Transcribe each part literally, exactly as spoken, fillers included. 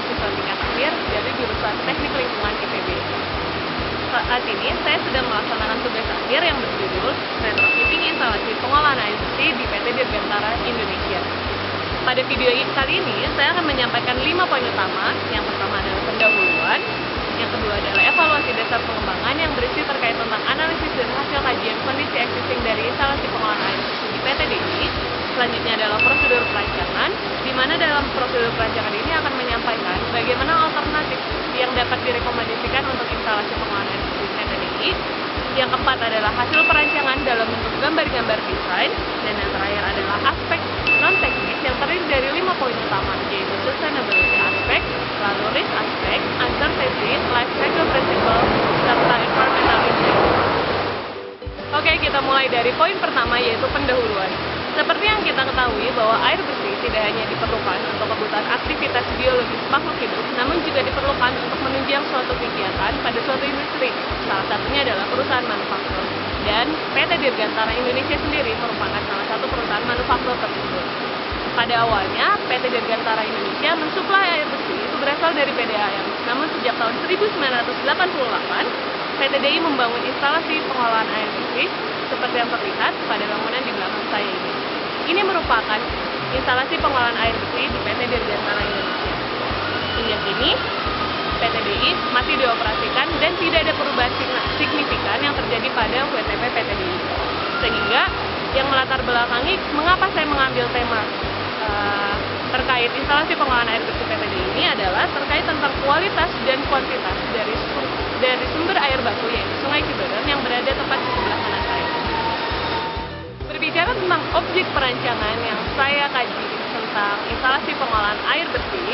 mahasiswa tingkat akhir dari jurusan Teknik Lingkungan I P B. Saat ini saya sedang melaksanakan tugas akhir yang berjudul Retrofitting Instalasi Pengolahan Air Bersih di P T Dirgantara Indonesia. Pada video kali ini, saya akan menyampaikan lima poin utama. Yang pertama adalah pendahuluan, yang kedua adalah evaluasi dasar pengembangan yang berisi terkait tentang analisis dan hasil kajian kondisi existing dari instalasi pengolahan air bersih di P T D I. Selanjutnya adalah prosedur perancangan, di mana dalam prosedur perancangan ini akan menyampaikan bagaimana alternatif yang dapat direkomendasikan untuk instalasi pengolahan air bersih di P T D I. Yang keempat adalah hasil perancangan dalam bentuk gambar-gambar desain, dan yang terakhir adalah aspek non-teknis yang terdiri dari lima poin utama, yaitu sustainability aspect, lalu risk aspect, uncertainty, life cycle principle, serta environmental impact. Oke, kita mulai dari poin pertama, yaitu pendahuluan. Seperti yang kita ketahui bahwa air bersih tidak hanya diperlukan untuk kebutuhan aktivitas biologis makhluk hidup, namun juga diperlukan untuk menunjang suatu kegiatan pada suatu industri. Salah satunya adalah perusahaan manufaktur. Dan P T Dirgantara Indonesia sendiri merupakan salah satu perusahaan manufaktur tersebut. Pada awalnya, P T Dirgantara Indonesia mensuplai air bersih itu berasal dari P D A M. Namun sejak tahun seribu sembilan ratus delapan puluh delapan, P T D I membangun instalasi pengolahan air bersih seperti yang terlihat pada bangunan di belakang saya ini. Ini merupakan instalasi pengolahan air bersih di P T Dirgantara Indonesia. Hingga kini, P T D I masih dioperasikan dan tidak ada perubahan signifikan yang terjadi pada W T P P T D I. Sehingga yang melatar belakangi mengapa saya mengambil tema uh, terkait instalasi pengolahan air bersih P T D I ini adalah terkait tentang kualitas dan kuantitas dari dari sumber air baku, yaitu Sungai Ciberem yang berada tepat di sebelah kanan saya. Berbicara tentang objek perancangan yang saya kaji tentang instalasi pengolahan air bersih,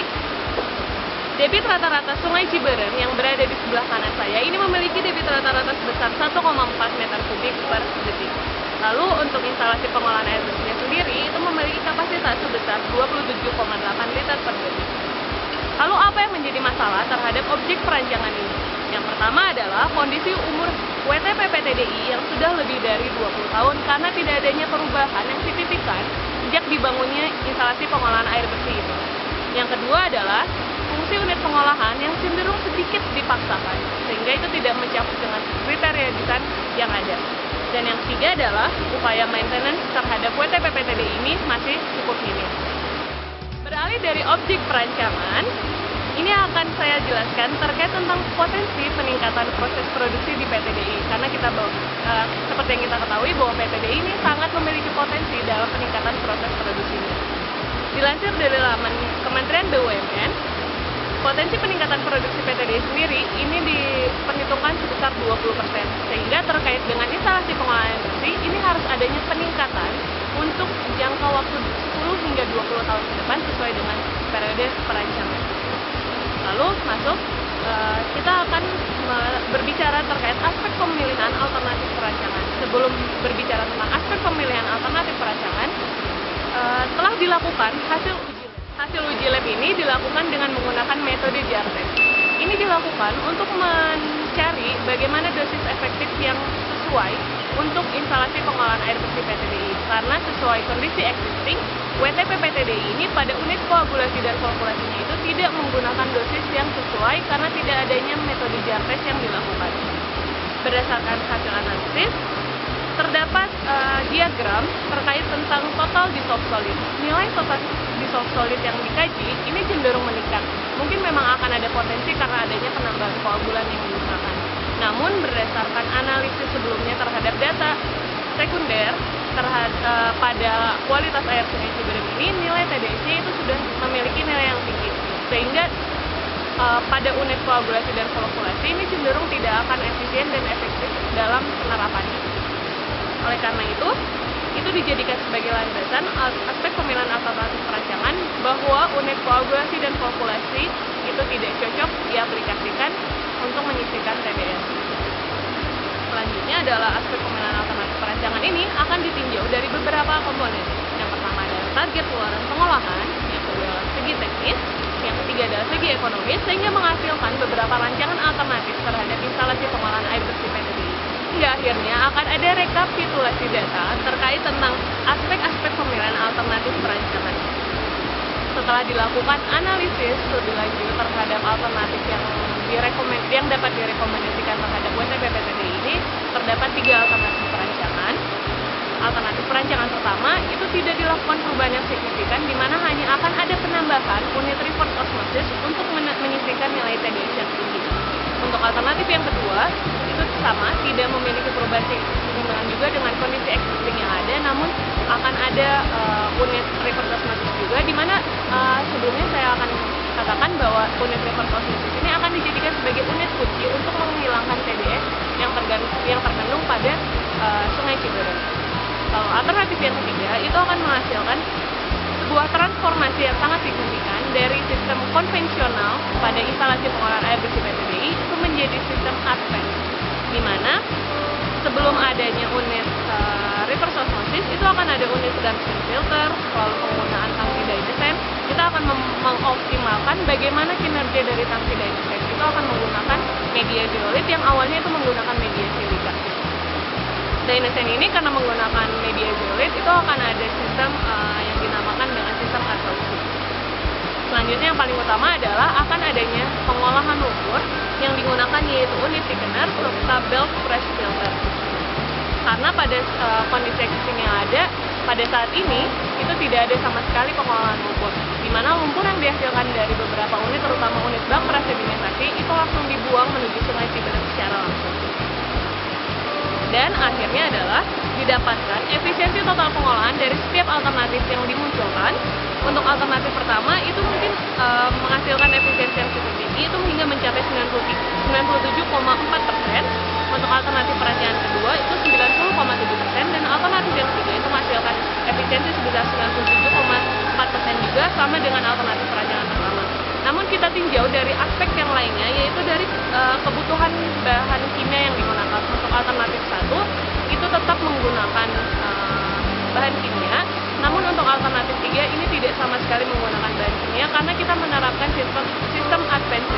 debit rata-rata Sungai Ciberem yang berada di sebelah kanan saya ini memiliki debit rata-rata sebesar satu koma empat meter kubik per detik. Lalu untuk instalasi pengolahan air bersihnya sendiri itu memiliki kapasitas sebesar dua puluh tujuh koma delapan liter per detik. Lalu apa yang menjadi masalah terhadap objek perancangan ini? Yang pertama adalah kondisi umur W T P P T D I yang sudah lebih dari dua puluh tahun karena tidak adanya perubahan yang signifikan sejak dibangunnya instalasi pengolahan air bersih itu. Yang kedua adalah fungsi unit pengolahan yang cenderung sedikit dipaksakan, sehingga itu tidak mencakup dengan kriteria desain yang ada. Dan yang ketiga adalah upaya maintenance terhadap W T P P T D I ini masih cukup minim. Beralih dari objek perancangan, ini akan saya jelaskan terkait tentang potensi peningkatan proses produksi di P T D I. Karena kita uh, seperti yang kita ketahui bahwa P T D I ini sangat memiliki potensi dalam peningkatan proses produksinya. Dilansir dari laman Kementerian B U M N, potensi peningkatan produksi P T D I sendiri ini diperhitungkan sebesar dua puluh persen. Sehingga terkait dengan instalasi pengolahan air bersih, ini harus adanya peningkatan untuk jangka waktu sepuluh hingga dua puluh tahun ke depan sesuai dengan periode perancangan. Lalu masuk, kita akan berbicara terkait aspek pemilihan alternatif perancangan. Sebelum berbicara tentang aspek pemilihan alternatif perancangan, telah dilakukan hasil uji lab. Hasil uji lab ini dilakukan dengan menggunakan metode J A R test. Ini dilakukan untuk mencari bagaimana dosis efektif yang sesuai untuk instalasi pengolahan air bersih P T D I. Karena sesuai kondisi existing, W T P P T D I ini pada unit koagulasi dan kalkulasinya itu tidak menggunakan dosis yang sesuai karena tidak adanya metode J A R test yang dilakukan. Berdasarkan hasil analisis, terdapat uh, diagram terkait tentang total dissolved solid. Nilai total dissolved solid yang dikaji ini cenderung meningkat. Mungkin memang akan ada potensi karena adanya penambahan koagulan yang digunakan. Namun berdasarkan analisis sebelumnya terhadap data sekunder terhadap uh, pada kualitas air Sungai Ciberem ini, nilai T D S-nya itu sudah memiliki nilai yang tinggi. Sehingga uh, pada unit koagulasi dan kalkulasi ini cenderung tidak akan efisien dan efektif dalam penerapannya. Oleh karena itu, itu dijadikan sebagai landasan aspek pemilihan alternatif perancangan bahwa unit koagulasi dan kalkulasi itu tidak cocok diaplikasikan untuk menyisihkan T D S. Selanjutnya adalah aspek pemilihan alternatif perancangan ini akan ditinjau dari beberapa komponen. Yang pertama adalah target keluaran pengolahan, yang kedua adalah segi teknis, yang ketiga adalah segi ekonomis, sehingga menghasilkan beberapa rancangan alternatif terhadap instalasi pengolahan air bersih P T D I. Hingga akhirnya akan ada rekapitulasi data terkait tentang aspek-aspek pemilihan alternatif perancangan. setelah dilakukan analisis lebih lanjut terhadap alternatif yang direkomend yang dapat direkomendasikan terhadap W T P P T D I ini, terdapat tiga alternatif perancangan. Alternatif perancangan pertama itu tidak dilakukan perubahan yang signifikan, di mana hanya akan ada penambahan unit reverse osmosis untuk men- menyisihkan nilai T D S yang tinggi. Untuk alternatif yang kedua itu sama, tidak memiliki perubahan signifikan juga dengan kondisi existing yang ada, namun akan ada uh, unit reverse osmosis juga, di mana uh, sebelumnya saya akan katakan bahwa unit reverse osmosis ini akan dijadikan sebagai unit kunci untuk menghilangkan T D S yang tergandung yang terkandung pada uh, Sungai Ciberem. Lalu alternatif yang ketiga itu akan menghasilkan sebuah transformasi yang sangat signifikan dari sistem konvensional pada instalasi pengolahan air bersih P T D I itu menjadi sistem advance, di mana sebelum adanya unit uh, reverse osmosis itu akan ada unit downstream filter, lalu penggunaan tangki dynesen. Kita akan mem- mengoptimalkan bagaimana kinerja dari tangki dynesen itu akan menggunakan media zeolit yang awalnya itu menggunakan media silika. Dynesen ini karena menggunakan media zeolit itu akan ada sistem uh, yang dinamakan dengan sistem adsorpsi. Selanjutnya yang paling utama adalah akan adanya pengolahan lumpur yang digunakan yaitu unit thickener serta belt press filter. Karena pada uh, kondisi existing yang ada pada saat ini itu tidak ada sama sekali pengolahan lumpur, di mana lumpur yang dihasilkan dari beberapa unit, terutama unit bak prasedimentasi, itu langsung dibuang menuju Sungai Ciberem secara langsung. Dan akhirnya adalah didapatkan efisiensi total pengolahan dari setiap alternatif yang dimunculkan. Untuk alternatif pertama itu mungkin e, menghasilkan efisiensi yang cukup tinggi, itu hingga mencapai sembilan puluh tujuh koma empat persen. Untuk alternatif perancangan kedua itu sembilan puluh koma tujuh persen, dan alternatif yang ketiga itu menghasilkan efisiensi sebesar sembilan puluh tujuh koma empat persen juga, sama dengan alternatif perancangan pertama. Namun kita tinjau dari aspek yang lainnya, yaitu dari e, kebutuhan bahan kimia yang digunakan. Untuk alternatif satu itu tetap menggunakan e, bahan kimia, namun untuk alternatif tiga ini tidak sama sekali menggunakan bahan kimia karena kita menerapkan sistem sistem advance.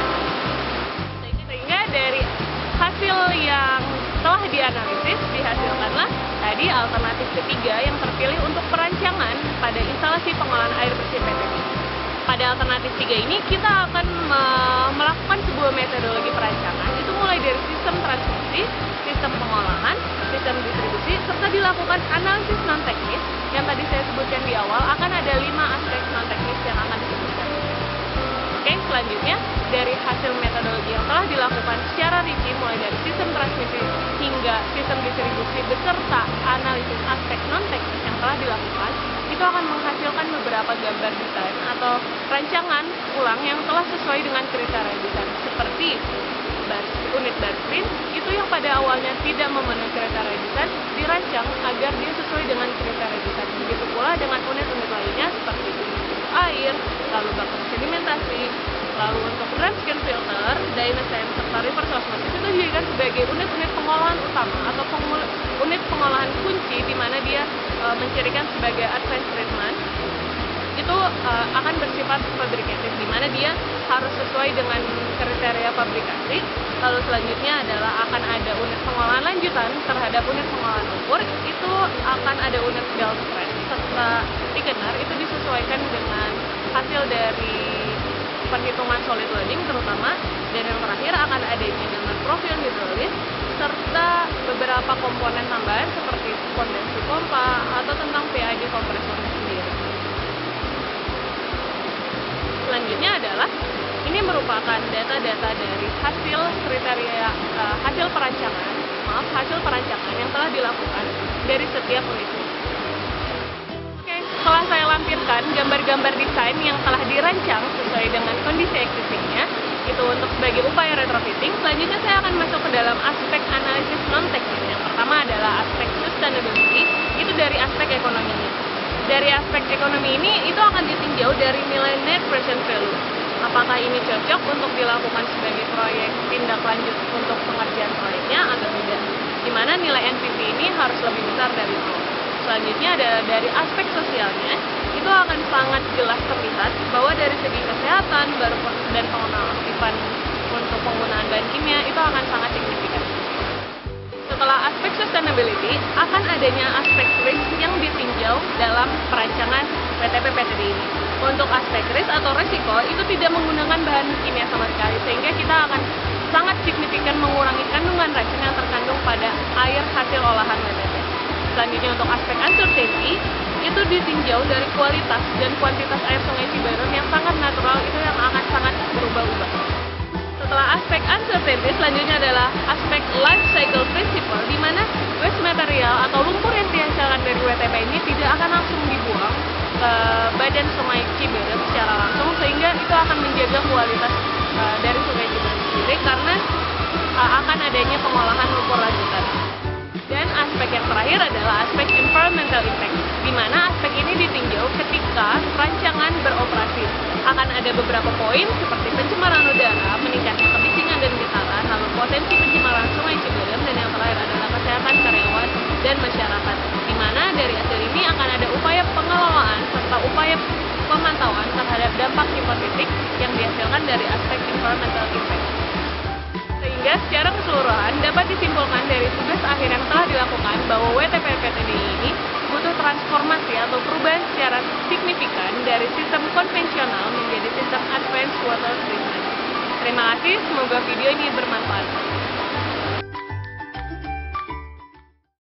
Sehingga dari hasil yang telah dianalisis dihasilkanlah tadi alternatif ketiga yang terpilih untuk perancangan pada instalasi pengolahan air bersih P T D I. Pada alternatif tiga ini kita akan me- melakukan sebuah metodologi perancangan, itu mulai dari sistem transmisi, sistem pengolahan, sistem distribusi, serta dilakukan analisis non teknis yang tadi saya sebutkan di awal. Akan ada lima aspek non teknis yang akan disebutkan. Oke, selanjutnya dari hasil metodologi yang telah dilakukan secara rinci mulai dari sistem transmisi hingga sistem distribusi beserta analisis aspek non teknis yang telah dilakukan, itu akan menghasilkan beberapa gambar desain atau rancangan ulang yang telah sesuai dengan kriteria desain, seperti bar, unit bar screen itu yang pada awalnya tidak memenuhi kriteria desain dirancang agar dia sesuai dengan kriteria desain. Begitu pula dengan unit-unit lainnya seperti air, lalu bak sedimentasi, lalu untuk drum skin filter, dynesen, serta reverse osmosis itu dijadikan sebagai unit-unit pengolahan utama atau pengul- unit pengolahan kunci, di mana dia e, mencirikan sebagai advanced treatment. Itu e, akan bersifat fabrikatif, di mana dia harus sesuai dengan kriteria fabrikasi. Lalu selanjutnya adalah akan ada unit pengolahan lanjutan terhadap unit pengolahan lumpur, itu akan ada unit belt press serta thickener, itu disesuaikan dengan hasil dari perhitungan solid loading terutama. Dan yang terakhir akan adanya dengan profil hidrolis serta beberapa komponen tambahan seperti kondensi pompa atau tentang P I D kompresornya sendiri. Selanjutnya adalah ini merupakan data-data dari hasil kriteria uh, hasil perancangan maaf hasil perancangan yang telah dilakukan dari setiap unit. Oke, setelah saya lampirkan gambar-gambar desain yang telah dirancang sesuai dengan kondisi existingnya, itu untuk sebagai upaya retrofitting, selanjutnya saya akan masuk ke dalam aspek analisis non teknis. Yang pertama adalah aspek sustainability, itu dari aspek ekonominya. Dari aspek ekonomi ini itu akan ditinjau dari nilai net present value. Apakah ini cocok untuk dilakukan sebagai proyek tindak lanjut untuk pengerjaan proyeknya atau tidak, di mana nilai N P V ini harus lebih besar dari itu. Selanjutnya ada dari aspek sosialnya, itu akan sangat jelas terlihat bahwa dari segi kesehatan dan pengaktifan untuk penggunaan bahan kimia itu akan sangat signifikan. Setelah aspek sustainability, akan adanya aspek risk yang ditinjau dalam perancangan W T P P T D I ini. Untuk aspek risk atau resiko itu tidak menggunakan bahan kimia sama sekali, sehingga kita akan sangat signifikan mengurangi kandungan racun yang terkandung pada air hasil olahan W T P. Selanjutnya untuk aspek uncertainty, itu ditinjau dari kualitas dan kuantitas air Sungai Ciberem yang sangat natural, itu yang akan sangat berubah-ubah. Setelah aspek uncertainty, selanjutnya adalah aspek life cycle principle, di mana waste material atau lumpur yang dihasilkan dari W T P ini tidak akan langsung dibuang ke badan Sungai Ciberem secara langsung, sehingga itu akan menjaga kualitas uh, dari Sungai Ciberem sendiri karena uh, akan adanya pengolahan lumpur lanjutan. Dan aspek yang terakhir adalah aspek environmental impact, di mana aspek ini ditinjau ketika rancangan beroperasi. Akan ada beberapa poin seperti pencemaran udara, meningkatnya kebisingan dan getaran, lalu potensi pencemaran Sungai Ciberem, dan yang terakhir adalah kesehatan karyawan dan masyarakat. Di mana dari hasil ini akan ada upaya pengelolaan serta upaya pemantauan terhadap dampak hipotetik yang dihasilkan dari aspek environmental impact. Sehingga secara keseluruhan dapat disimpulkan dari tugas akhir yang telah dilakukan bahwa W T P P T D I ini butuh transformasi atau perubahan secara signifikan dari sistem konvensional menjadi sistem advanced water treatment. Terima kasih, semoga video ini bermanfaat.